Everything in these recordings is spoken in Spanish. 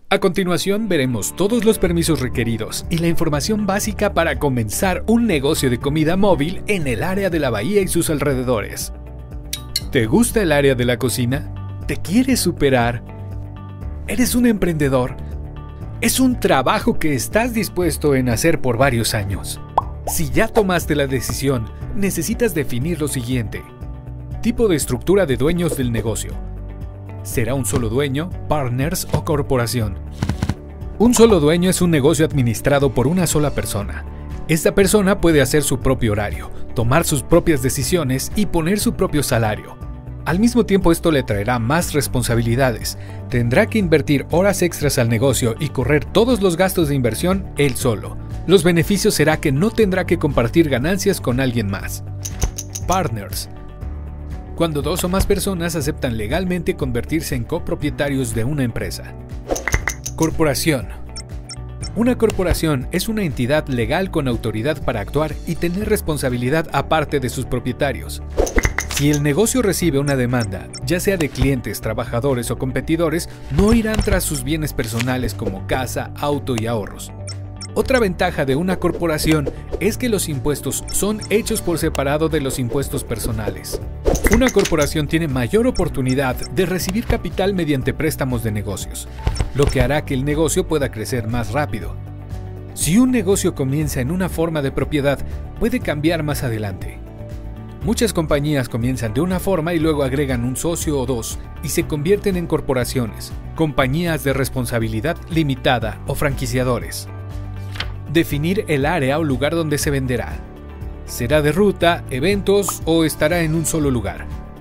A continuación veremos todos los permisos requeridos y la información básica para comenzar un negocio de comida móvil en el área de la bahía y sus alrededores. ¿Te gusta el área de la cocina? ¿Te quieres superar? ¿Eres un emprendedor? Es un trabajo que estás dispuesto en hacer por varios años. Si ya tomaste la decisión, necesitas definir lo siguiente. Tipo de estructura de dueños del negocio. ¿Será un solo dueño, partners o corporación? Un solo dueño es un negocio administrado por una sola persona. Esta persona puede hacer su propio horario, tomar sus propias decisiones y poner su propio salario. Al mismo tiempo, esto le traerá más responsabilidades. Tendrá que invertir horas extras al negocio y correr todos los gastos de inversión él solo. Los beneficios será que no tendrá que compartir ganancias con alguien más. Partners. Cuando dos o más personas aceptan legalmente convertirse en copropietarios de una empresa. Corporación. Una corporación es una entidad legal con autoridad para actuar y tener responsabilidad aparte de sus propietarios. Si el negocio recibe una demanda, ya sea de clientes, trabajadores o competidores, no irán tras sus bienes personales como casa, auto y ahorros. Otra ventaja de una corporación es que los impuestos son hechos por separado de los impuestos personales. Una corporación tiene mayor oportunidad de recibir capital mediante préstamos de negocios, lo que hará que el negocio pueda crecer más rápido. Si un negocio comienza en una forma de propiedad, puede cambiar más adelante. Muchas compañías comienzan de una forma y luego agregan un socio o dos y se convierten en corporaciones, compañías de responsabilidad limitada o franquiciadores. Definir el área o lugar donde se venderá. ¿Será de ruta, eventos o estará en un solo lugar?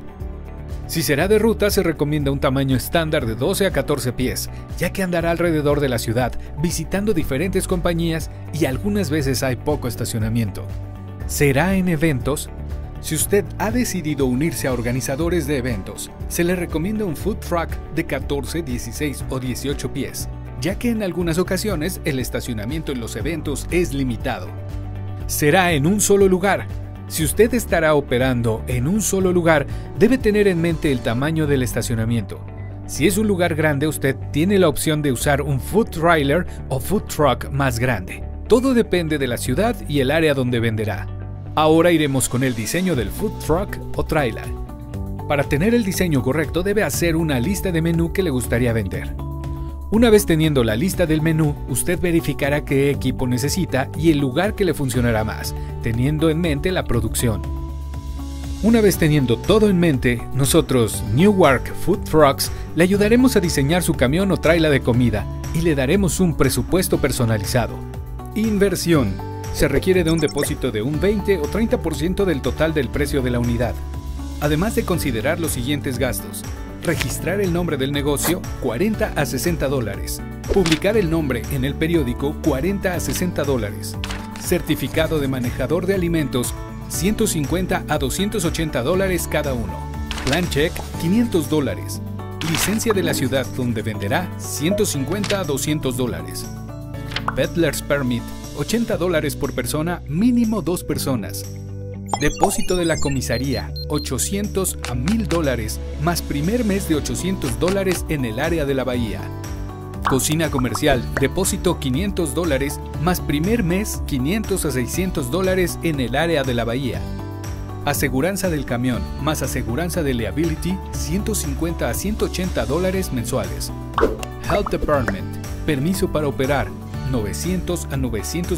Si será de ruta, se recomienda un tamaño estándar de 12 a 14 pies, ya que andará alrededor de la ciudad visitando diferentes compañías y algunas veces hay poco estacionamiento. ¿Será en eventos? Si usted ha decidido unirse a organizadores de eventos, se le recomienda un food truck de 14, 16 o 18 pies, ya que en algunas ocasiones el estacionamiento en los eventos es limitado. ¿Será en un solo lugar? Si usted estará operando en un solo lugar, debe tener en mente el tamaño del estacionamiento. Si es un lugar grande, usted tiene la opción de usar un food trailer o food truck más grande. Todo depende de la ciudad y el área donde venderá. Ahora iremos con el diseño del food truck o trailer. Para tener el diseño correcto, debe hacer una lista de menú que le gustaría vender. Una vez teniendo la lista del menú, usted verificará qué equipo necesita y el lugar que le funcionará más, teniendo en mente la producción. Una vez teniendo todo en mente, nosotros, Newark Food Trucks, le ayudaremos a diseñar su camión o tráiler de comida y le daremos un presupuesto personalizado. Inversión. Se requiere de un depósito de un 20 o 30% del total del precio de la unidad. Además de considerar los siguientes gastos. Registrar el nombre del negocio, $40 a $60. Publicar el nombre en el periódico, $40 a $60. Certificado de manejador de alimentos, $150 a $280 cada uno. Plan check, $500. Licencia de la ciudad donde venderá, $150 a $200. Peddler's Permit, $80 por persona, mínimo 2 personas. Depósito de la comisaría, $800 a $1000, más primer mes de $800 en el área de la bahía. Cocina comercial, depósito $500, más primer mes $500 a $600 en el área de la bahía. Aseguranza del camión, más aseguranza de liability, $150 a $180 mensuales. Health Department, permiso para operar, $900 a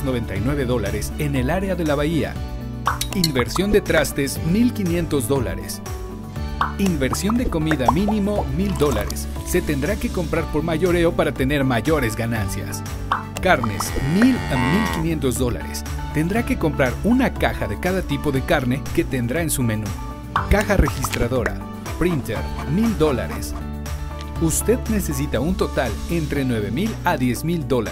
$999 en el área de la bahía. Inversión de trastes, $1500. Inversión de comida mínimo, $1000. Se tendrá que comprar por mayoreo para tener mayores ganancias. Carnes, $1000 a $1500. Tendrá que comprar una caja de cada tipo de carne que tendrá en su menú. Caja registradora, printer, $1000. Usted necesita un total entre $9000 a $10000.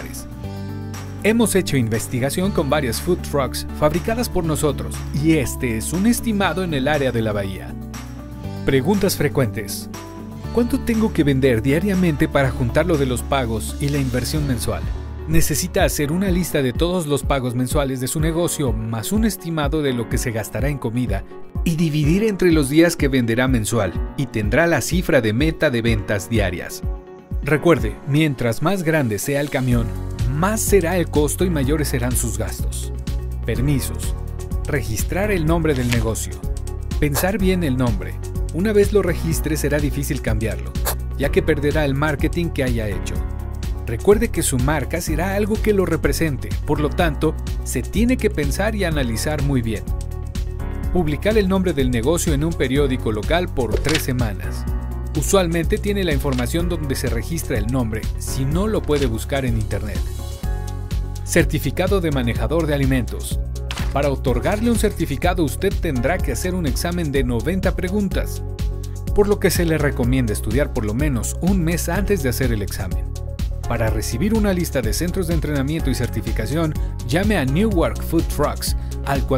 Hemos hecho investigación con varias food trucks fabricadas por nosotros y este es un estimado en el área de la bahía. Preguntas frecuentes. ¿Cuánto tengo que vender diariamente para juntar lo de los pagos y la inversión mensual? Necesita hacer una lista de todos los pagos mensuales de su negocio más un estimado de lo que se gastará en comida y dividir entre los días que venderá mensual y tendrá la cifra de meta de ventas diarias. Recuerde, mientras más grande sea el camión, más será el costo y mayores serán sus gastos. Permisos. Registrar el nombre del negocio. Pensar bien el nombre. Una vez lo registre será difícil cambiarlo, ya que perderá el marketing que haya hecho. Recuerde que su marca será algo que lo represente, por lo tanto, se tiene que pensar y analizar muy bien. Publicar el nombre del negocio en un periódico local por 3 semanas. Usualmente tiene la información donde se registra el nombre, si no lo puede buscar en internet. Certificado de manejador de alimentos. Para otorgarle un certificado usted tendrá que hacer un examen de 90 preguntas, por lo que se le recomienda estudiar por lo menos un mes antes de hacer el examen. Para recibir una lista de centros de entrenamiento y certificación, llame a Newark Food Trucks al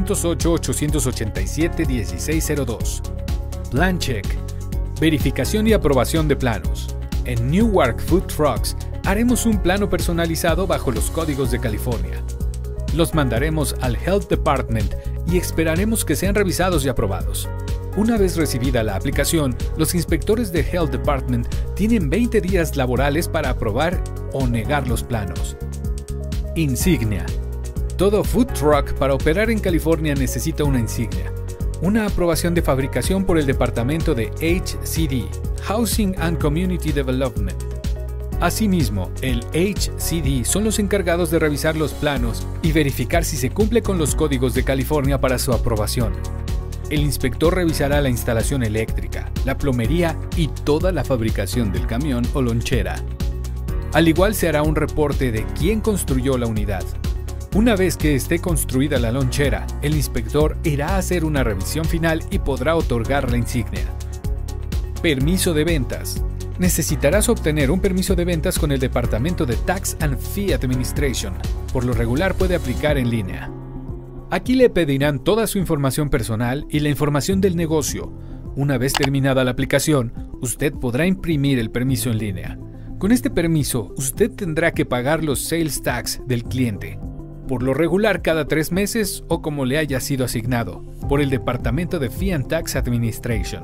408-887-1602. Plan Check. Verificación y aprobación de planos. En Newark Food Trucks haremos un plano personalizado bajo los códigos de California. Los mandaremos al Health Department y esperaremos que sean revisados y aprobados. Una vez recibida la aplicación, los inspectores de Health Department tienen 20 días laborales para aprobar o negar los planos. Insignia. Todo food truck para operar en California necesita una insignia. Una aprobación de fabricación por el departamento de HCD, Housing and Community Development. Asimismo, el HCD son los encargados de revisar los planos y verificar si se cumple con los códigos de California para su aprobación. El inspector revisará la instalación eléctrica, la plomería y toda la fabricación del camión o lonchera. Al igual se hará un reporte de quién construyó la unidad. Una vez que esté construida la lonchera, el inspector irá a hacer una revisión final y podrá otorgar la insignia. Permiso de ventas. Necesitarás obtener un permiso de ventas con el Departamento de Tax and Fee Administration. Por lo regular puede aplicar en línea. Aquí le pedirán toda su información personal y la información del negocio. Una vez terminada la aplicación, usted podrá imprimir el permiso en línea. Con este permiso, usted tendrá que pagar los sales tax del cliente. Por lo regular cada 3 meses o como le haya sido asignado, por el Departamento de Fee and Tax Administration.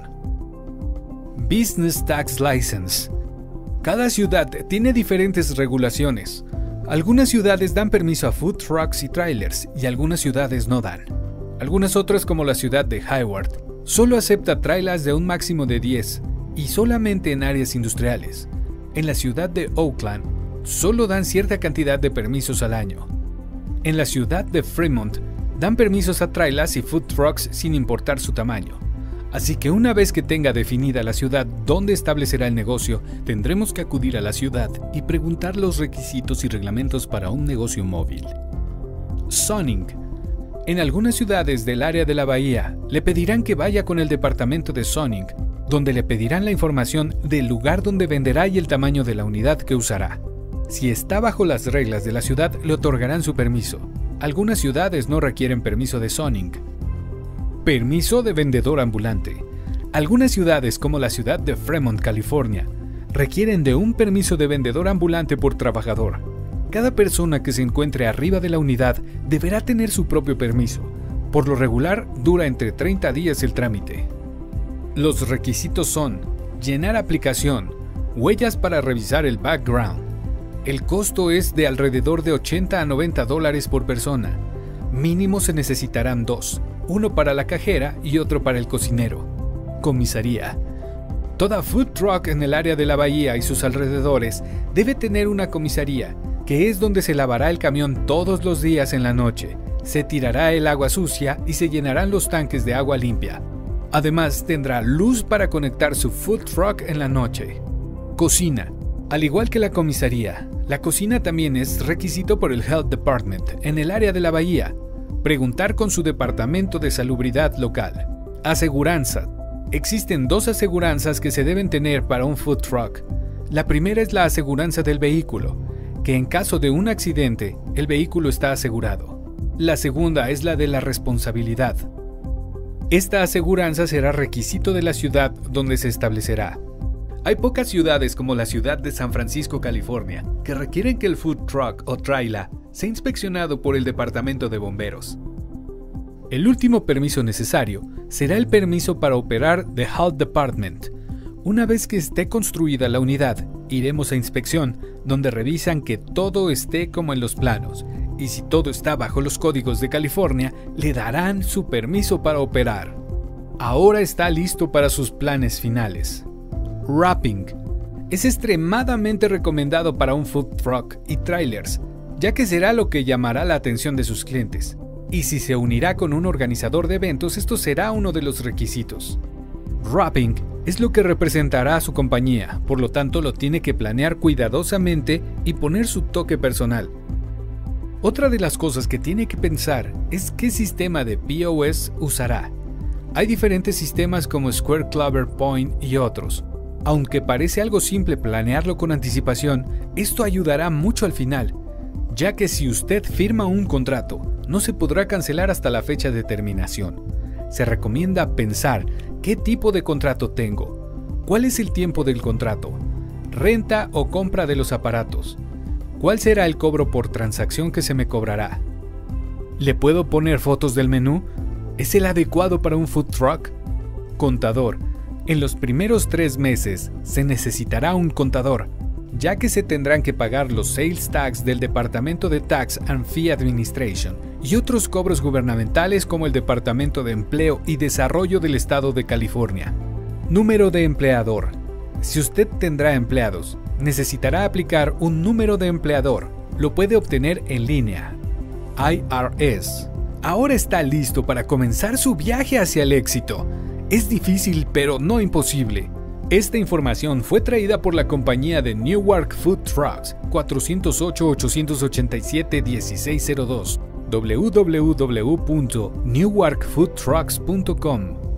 Business Tax License. Cada ciudad tiene diferentes regulaciones. Algunas ciudades dan permiso a food trucks y trailers y algunas ciudades no dan. Algunas otras, como la ciudad de Hayward, solo acepta trailers de un máximo de 10 y solamente en áreas industriales. En la ciudad de Oakland, solo dan cierta cantidad de permisos al año. En la ciudad de Fremont, dan permisos a trailers y food trucks sin importar su tamaño. Así que una vez que tenga definida la ciudad donde establecerá el negocio, tendremos que acudir a la ciudad y preguntar los requisitos y reglamentos para un negocio móvil. Zoning. En algunas ciudades del área de la bahía, le pedirán que vaya con el departamento de zoning, donde le pedirán la información del lugar donde venderá y el tamaño de la unidad que usará. Si está bajo las reglas de la ciudad, le otorgarán su permiso. Algunas ciudades no requieren permiso de zoning. Permiso de vendedor ambulante. Algunas ciudades, como la ciudad de Fremont, California, requieren de un permiso de vendedor ambulante por trabajador. Cada persona que se encuentre arriba de la unidad deberá tener su propio permiso. Por lo regular, dura entre 30 días el trámite. Los requisitos son: llenar aplicación, huellas para revisar el background. El costo es de alrededor de $80 a $90 por persona. Mínimo se necesitarán 2. Uno para la cajera y otro para el cocinero. Comisaría. Toda food truck en el área de la bahía y sus alrededores debe tener una comisaría, que es donde se lavará el camión todos los días en la noche, se tirará el agua sucia y se llenarán los tanques de agua limpia. Además, tendrá luz para conectar su food truck en la noche. Cocina. Al igual que la comisaría, la cocina también es requisito por el Health Department en el área de la bahía. Preguntar con su departamento de salubridad local. Aseguranza. Existen 2 aseguranzas que se deben tener para un food truck. La primera es la aseguranza del vehículo, que en caso de un accidente, el vehículo está asegurado. La segunda es la de la responsabilidad. Esta aseguranza será requisito de la ciudad donde se establecerá. Hay pocas ciudades como la ciudad de San Francisco, California, que requieren que el food truck o trailer sea inspeccionado por el Departamento de Bomberos. El último permiso necesario será el permiso para operar de Health Department. Una vez que esté construida la unidad, iremos a inspección, donde revisan que todo esté como en los planos, y si todo está bajo los códigos de California, le darán su permiso para operar. Ahora está listo para sus planes finales. Wrapping. Es extremadamente recomendado para un food truck y trailers, ya que será lo que llamará la atención de sus clientes. Y si se unirá con un organizador de eventos, esto será uno de los requisitos. Wrapping es lo que representará a su compañía, por lo tanto lo tiene que planear cuidadosamente y poner su toque personal. Otra de las cosas que tiene que pensar es qué sistema de POS usará. Hay diferentes sistemas como Square, Clover, Point y otros. Aunque parece algo simple planearlo con anticipación, esto ayudará mucho al final, ya que si usted firma un contrato, no se podrá cancelar hasta la fecha de terminación. Se recomienda pensar qué tipo de contrato tengo, cuál es el tiempo del contrato, renta o compra de los aparatos, cuál será el cobro por transacción que se me cobrará. ¿Le puedo poner fotos del menú? ¿Es el adecuado para un food truck? Contador. En los primeros 3 meses se necesitará un contador, ya que se tendrán que pagar los sales tax del Departamento de Tax and Fee Administration y otros cobros gubernamentales como el Departamento de Empleo y Desarrollo del Estado de California. Número de empleador. Si usted tendrá empleados, necesitará aplicar un número de empleador. Lo puede obtener en línea. IRS. Ahora está listo para comenzar su viaje hacia el éxito. Es difícil, pero no imposible. Esta información fue traída por la compañía de Newark Food Trucks, 408-887-1602, www.newarkfoodtrucks.com.